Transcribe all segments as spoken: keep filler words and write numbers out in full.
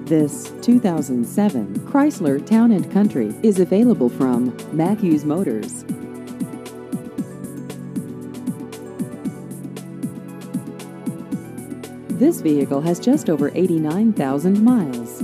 This two thousand seven Chrysler Town and Country is available from Matthews Motors. This vehicle has just over eighty-nine thousand miles.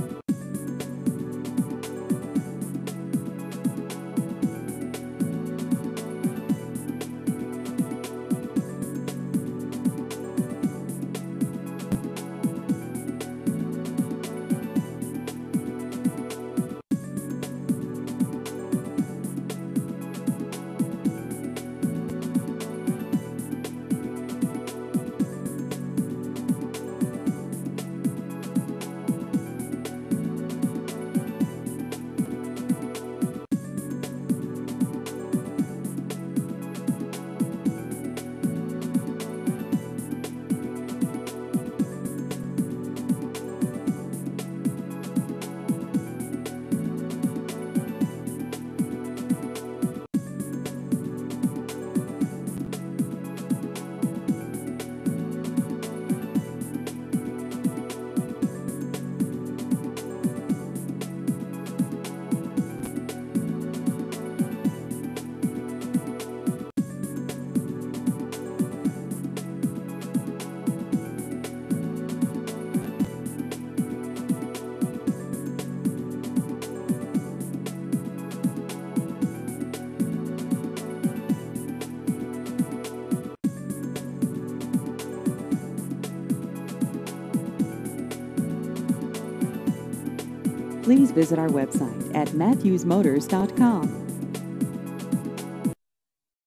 Please visit our website at matthews motors dot com.